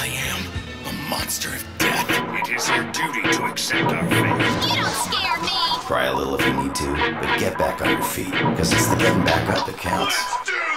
I am a monster of death. It is your duty to accept our fate. You don't scare me! Cry a little if you need to, but get back on your feet, because it's the getting back up that counts. Let's do